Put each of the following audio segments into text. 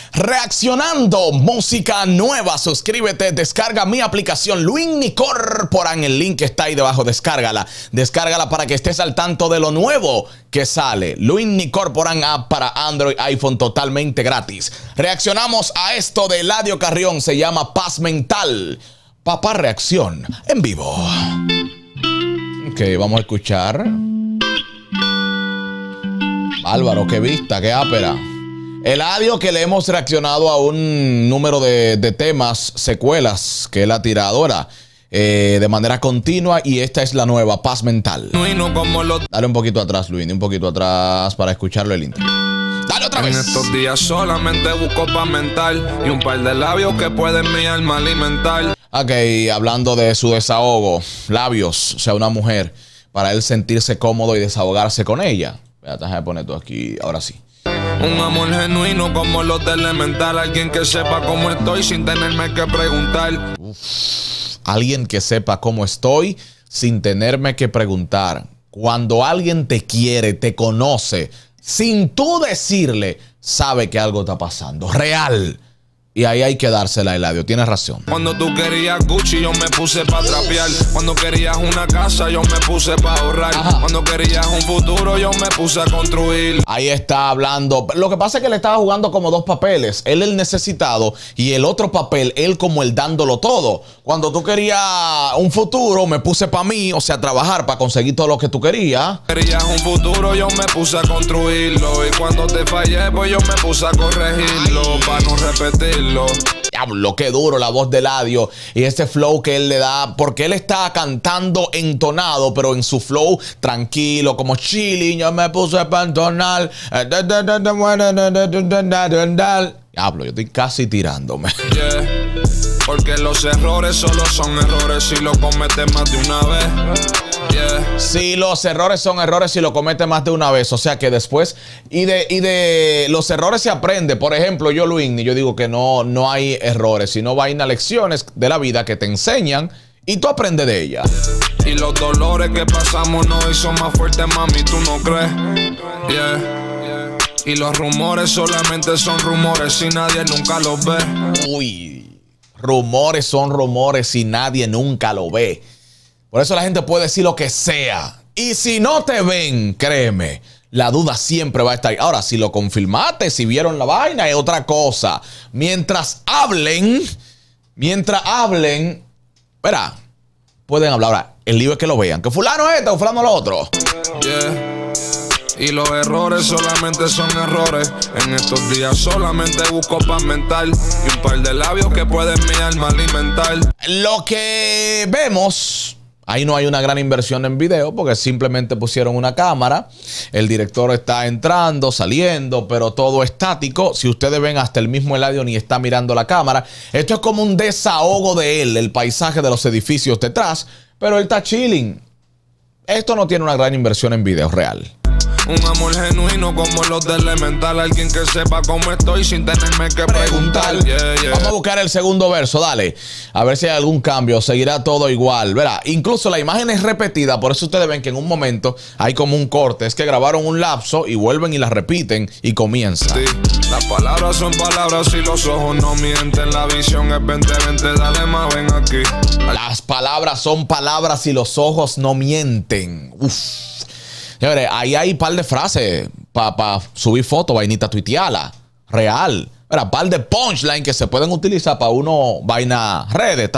Reaccionando, música nueva. Suscríbete, descarga mi aplicación Luini Corporan. El link está ahí debajo, descárgala. Descárgala para que estés al tanto de lo nuevo que sale. Luini Corporan, app para Android, iPhone, totalmente gratis. Reaccionamos a esto de Eladio Carrión, se llama Paz Mental. Papá Reacción en vivo. Ok, vamos a escuchar. Álvaro, qué vista, qué ápera. Eladio, que le hemos reaccionado a un número de temas, secuelas que él ha tirado ahora de manera continua, y esta es la nueva, Paz Mental. Dale un poquito atrás, Luis, un poquito atrás para escucharlo el intro. Dale otra vez. En estos días solamente busco paz mental y un par de labios que pueden mi alma alimentar. Ok, hablando de su desahogo, labios, o sea, una mujer, para él sentirse cómodo y desahogarse con ella. Déjame poner todo aquí, ahora sí. Un amor genuino como los de Elemental. Alguien que sepa cómo estoy sin tenerme que preguntar. Alguien que sepa cómo estoy sin tenerme que preguntar. Cuando alguien te quiere, te conoce, sin tú decirle, sabe que algo está pasando. Real. Y ahí hay que dársela a Eladio. Tienes razón. Cuando tú querías Gucci, yo me puse para trapear. Cuando querías una casa, yo me puse para ahorrar. Ajá. Cuando querías un futuro, yo me puse a construir. Ahí está hablando. Lo que pasa es que él estaba jugando como dos papeles. Él el necesitado y el otro papel, él como el dándolo todo. Cuando tú querías un futuro, me puse para mí, o sea, trabajar para conseguir todo lo que tú querías. Querías un futuro, yo me puse a construirlo. Y cuando te fallé, pues yo me puse a corregirlo para no repetirlo. Diablo, qué duro la voz de Eladio y ese flow que él le da, porque él está cantando entonado, pero en su flow tranquilo, como chilling. Yo me puse para entonar. Diablo, yo estoy casi tirándome. Yeah. Porque los errores solo son errores si lo cometes más de una vez. Yeah. Si los errores son errores si lo cometes más de una vez. O sea que después, y de los errores se aprende. Por ejemplo, yo, Luini, yo digo que no hay errores, sino vaina, lecciones de la vida que te enseñan y tú aprendes de ellas. Y los dolores que pasamos no son más fuertes, mami, ¿tú no crees? Yeah. Y los rumores solamente son rumores y nadie nunca los ve. Uy, rumores son rumores y nadie nunca lo ve. Por eso la gente puede decir lo que sea. Y si no te ven, créeme, la duda siempre va a estar ahí. Ahora, si lo confirmaste, si vieron la vaina, es otra cosa. Mientras hablen, verá, pueden hablar. Ahora, el lío es que lo vean. Que fulano es este o fulano lo otro. Yeah. Y los errores solamente son errores. En estos días solamente busco paz mental y un par de labios que pueden mi alma alimentar. Lo que vemos, ahí no hay una gran inversión en video porque simplemente pusieron una cámara. El director está entrando, saliendo, pero todo estático. Si ustedes ven, hasta el mismo Eladio ni está mirando la cámara. Esto es como un desahogo de él, el paisaje de los edificios detrás, pero él está chilling. Esto no tiene una gran inversión en video real. Un amor genuino como los de Elemental. Alguien que sepa cómo estoy sin tenerme que preguntar. Yeah. Vamos a buscar el segundo verso, dale. A ver si hay algún cambio. Seguirá todo igual. Verá, incluso la imagen es repetida. Por eso ustedes ven que en un momento hay como un corte. Es que grabaron un lapso y vuelven y la repiten y comienza. Sí. Las palabras son palabras y los ojos no mienten. La visión es 2020. Dale más, ven aquí. Las palabras son palabras y los ojos no mienten. Uf. Señores, ahí hay un par de frases para subir fotos, vainita, tuiteala. Real. Un par de punchline que se pueden utilizar para uno, vaina, redes,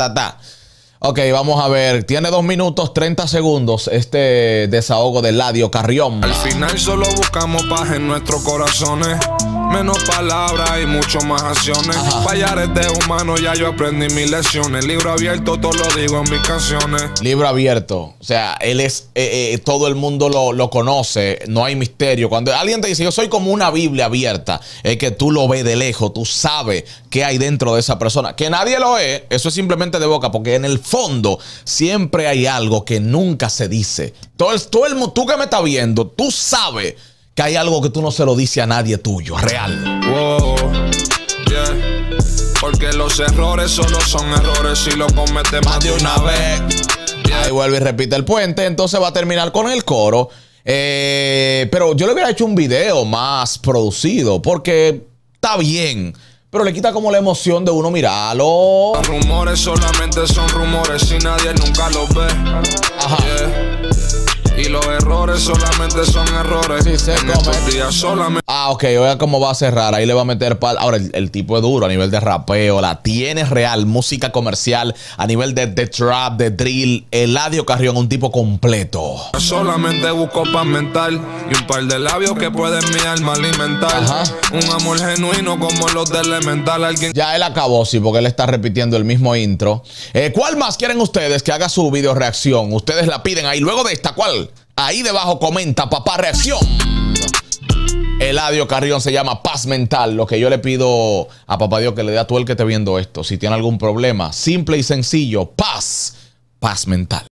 Ok, vamos a ver. Tiene 2 minutos 30 segundos este desahogo de Eladio Carrión. Al final solo buscamos paz en nuestros corazones. Menos palabras y mucho más acciones. Fallar es de humano, ya yo aprendí mis lecciones. Libro abierto, todo lo digo en mis canciones. Libro abierto. O sea, él es, todo el mundo lo conoce. No hay misterio. Cuando alguien te dice, yo soy como una Biblia abierta, es que tú lo ves de lejos. Tú sabes qué hay dentro de esa persona. Que nadie lo es, eso es simplemente de boca. Porque en el fondo siempre hay algo que nunca se dice. Tú que me estás viendo, tú sabes que hay algo que tú no se lo dices a nadie tuyo, real. Wow, yeah. Porque los errores solo son errores si lo cometes más de una vez. Yeah. Ahí vuelve y repite el puente, entonces va a terminar con el coro. Pero yo le hubiera hecho un video más producido porque está bien. Pero le quita como la emoción de uno mirarlo. Los rumores solamente son rumores y nadie nunca los ve. Ajá. Y los errores solamente son errores. Sí, se en come. estos días solamente. Ok, oiga cómo va a cerrar. Ahí le va a meter pal. Ahora, el tipo es duro a nivel de rapeo. La tiene real. Música comercial. A nivel de trap, de drill. Eladio Carrión, un tipo completo. Solamente busco paz mental y un par de labios que pueden mi alma alimentar. Ajá. Un amor genuino como los de Elemental. Alguien Ya él acabó, sí, porque él está repitiendo el mismo intro. ¿Cuál más quieren ustedes que haga su video reacción? Ustedes la piden ahí. Luego de esta, ¿cuál? Ahí debajo comenta, papá, reacción. Eladio Carrión se llama Paz Mental. Lo que yo le pido a papá Dios que le dé a todo el que esté viendo esto. Si tiene algún problema, simple y sencillo, paz mental.